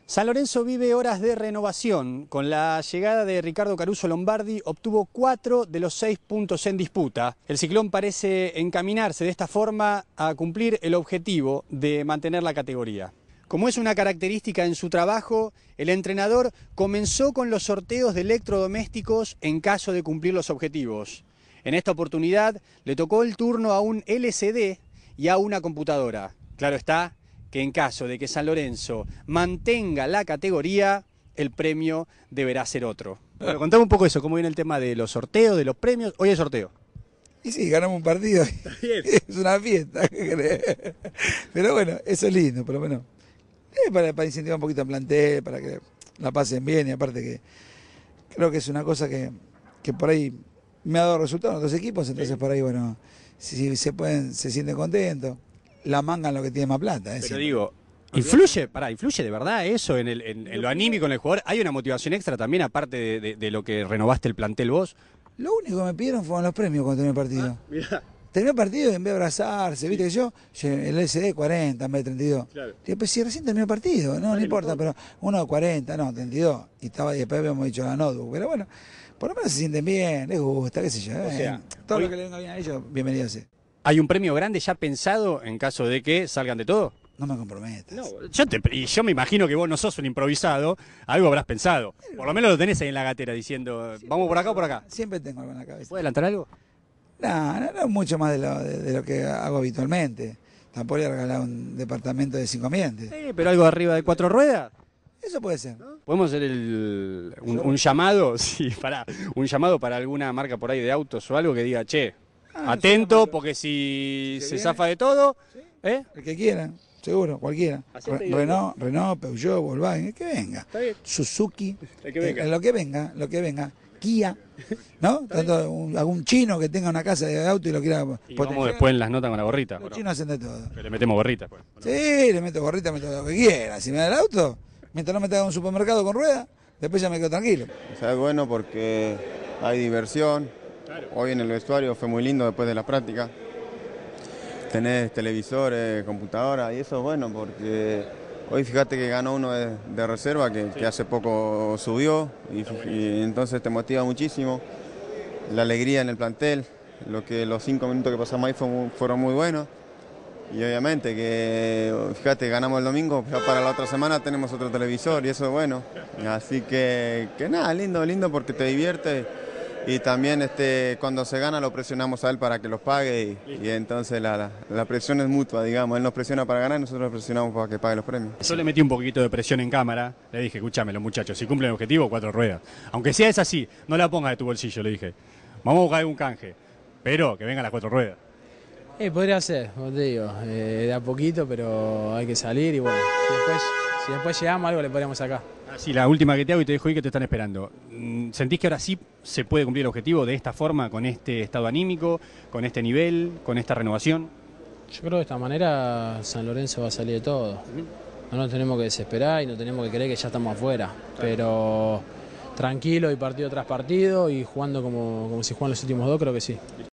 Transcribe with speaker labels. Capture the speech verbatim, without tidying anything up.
Speaker 1: San Lorenzo vive horas de renovación. Con la llegada de Ricardo Caruso Lombardi obtuvo cuatro de los seis puntos en disputa. El Ciclón parece encaminarse de esta forma a cumplir el objetivo de mantener la categoría. Como es una característica en su trabajo, el entrenador comenzó con los sorteos de electrodomésticos en caso de cumplir los objetivos. En esta oportunidad le tocó el turno a un L C D y a una computadora. Claro está que en caso de que San Lorenzo mantenga la categoría, el premio deberá ser otro. Bueno, contame un poco eso, cómo viene el tema de los sorteos, de los premios. Hoy hay sorteo.
Speaker 2: Y sí, ganamos un partido. Está bien. Es una fiesta. Pero bueno, eso es lindo, por lo menos. Eh, para, para incentivar un poquito al plantel, para que la pasen bien, y aparte que creo que es una cosa que, que por ahí me ha dado resultados en otros equipos, entonces por ahí, bueno, si, si se pueden, se sienten contentos. La manga en lo que tiene más plata. ¿eh?
Speaker 1: Pero digo, ¿influye, pará, influye de verdad eso en, el, en, en lo anímico en el jugador? ¿Hay una motivación extra también, aparte de, de, de lo que renovaste el plantel vos?
Speaker 2: Lo único que me pidieron fueron los premios cuando terminé el partido. Ah, mirá. Terminé el partido y en vez de abrazarse, viste que yo, el L C D cuarenta en vez de treinta y dos. Claro. Digo, pues si recién terminó el partido, no, no importa, pero uno de cuarenta, no, treinta y dos. Y estaba y después habíamos dicho la notebook. Pero bueno, por lo menos se sienten bien, les gusta, qué sé yo. O sea, eh, todo hoy... lo que le venga bien a ellos, bienvenido sea.
Speaker 1: ¿Hay un premio grande ya pensado en caso de que salgan de todo?
Speaker 2: No me comprometas.
Speaker 1: No, yo te, y yo me imagino que vos no sos un improvisado, algo habrás pensado. Por lo menos lo tenés ahí en la gatera diciendo, siempre vamos por acá o por acá.
Speaker 2: Siempre tengo algo en la cabeza.
Speaker 1: ¿Puede adelantar algo?
Speaker 2: No, no, no mucho más de lo, de, de lo que hago habitualmente. Tampoco le he regalado un departamento de cinco ambientes.
Speaker 1: Sí, pero algo arriba de cuatro ruedas.
Speaker 2: Eso puede ser. ¿No?
Speaker 1: ¿Podemos hacer el, un, un llamado? Sí, pará, un llamado para alguna marca por ahí de autos o algo que diga, che, ah, atento, porque si se viene, zafa de todo, ¿sí? ¿eh?
Speaker 2: El que quiera, seguro, cualquiera. Re, Renault, Renault, Peugeot, Volkswagen, el que venga. Suzuki, el que venga. Eh, lo que venga, lo que venga. Kia, ¿no? Tanto un, algún chino que tenga una casa de auto y lo quiera
Speaker 1: y vamos después en las notas con la gorrita.
Speaker 2: Los chinos hacen de todo.
Speaker 1: Pero le metemos gorrita. Pues.
Speaker 2: Sí, le meto gorrita, meto lo que quiera. Si me da el auto, mientras no me tenga un supermercado con ruedas, después ya me quedo tranquilo.
Speaker 3: O sea, es bueno porque hay diversión. Claro. Hoy en el vestuario fue muy lindo después de la práctica. Tenés televisores, computadoras, y eso es bueno porque hoy fíjate que ganó uno de, de reserva que, sí. que hace poco subió y, y entonces te motiva muchísimo. La alegría en el plantel, lo que los cinco minutos que pasamos ahí fue muy, fueron muy buenos. Y obviamente que, fíjate, ganamos el domingo, ya para la otra semana tenemos otro televisor y eso es bueno. Así que, que nada, lindo, lindo porque te divierte. Y también este, cuando se gana lo presionamos a él para que los pague y, y entonces la, la, la presión es mutua, digamos. Él nos presiona para ganar y nosotros lo presionamos para que pague los premios.
Speaker 1: Yo le metí un poquito de presión en cámara, le dije, escúchame los muchachos, si cumplen el objetivo, cuatro ruedas. Aunque sea esa así, no la pongas de tu bolsillo, le dije. Vamos a buscar algún canje, pero que vengan las cuatro ruedas.
Speaker 4: Eh, podría ser, como te digo, eh, de a poquito, pero hay que salir y bueno, si después, si después llegamos algo le podríamos sacar.
Speaker 1: Sí, la última que te hago y te dejo ahí que te están esperando. ¿Sentís que ahora sí se puede cumplir el objetivo de esta forma, con este estado anímico, con este nivel, con esta renovación?
Speaker 4: Yo creo que de esta manera San Lorenzo va a salir de todo. Uh-huh. No nos tenemos que desesperar y no tenemos que creer que ya estamos afuera. Claro. Pero tranquilo y partido tras partido y jugando como, como si juegan los últimos dos, creo que sí.